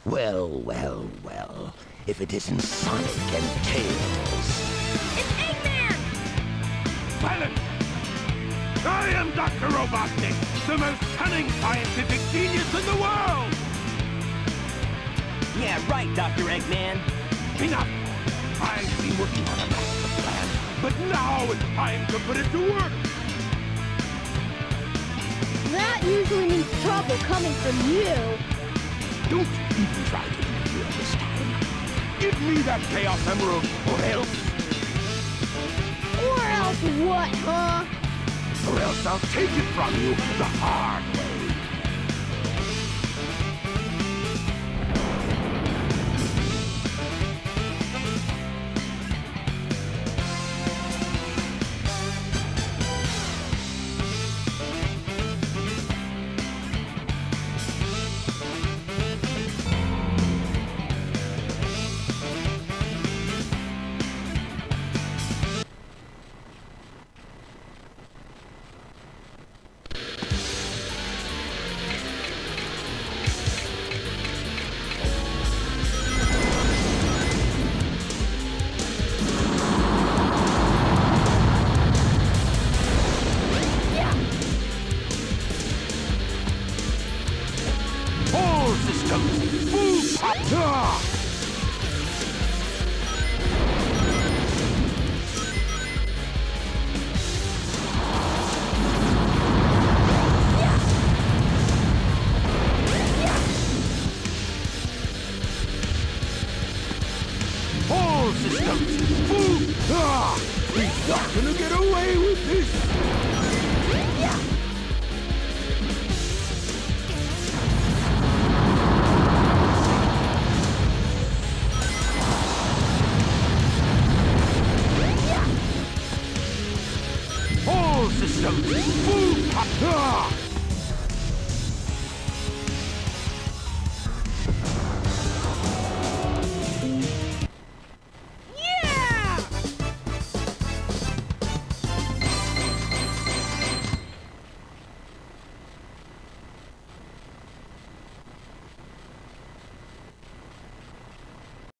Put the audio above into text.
Well, well, well. If it isn't Sonic and Tails. It's Eggman! Silence! I am Dr. Robotnik, the most cunning scientific genius in the world! Yeah, right, Dr. Eggman. Enough! I've been working on a master plan, but now it's time to put it to work! That usually means trouble coming from you. Don't even try to interfere this time. Give me that Chaos Emerald, or else... Or else what, huh? Or else I'll take it from you the hard way. All systems, full! Ah! He's not gonna get away with this! All systems, full! Ah!